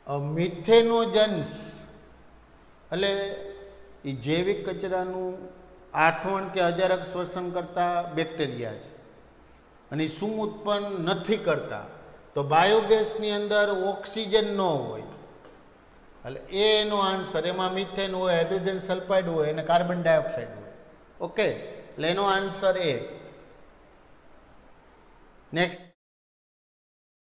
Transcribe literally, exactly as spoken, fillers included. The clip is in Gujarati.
મિથેનોજન્સ એટલે એ જૈવિક કચરાનું આઠવણ કે અજારક શ્વસન કરતા બેક્ટેરિયા છે અને શું ઉત્પન્ન નથી કરતા તો બાયોગેસની અંદર ઓક્સિજન ન હોય એટલે એ એનો આન્સર. એમાં મિથેન હોય, હાઇડ્રોજન સલ્ફાઇડ હોય અને કાર્બન ડાયોક્સાઇડ હોય. ઓકે, એટલે એનો આન્સર એ. નેક્સ્ટ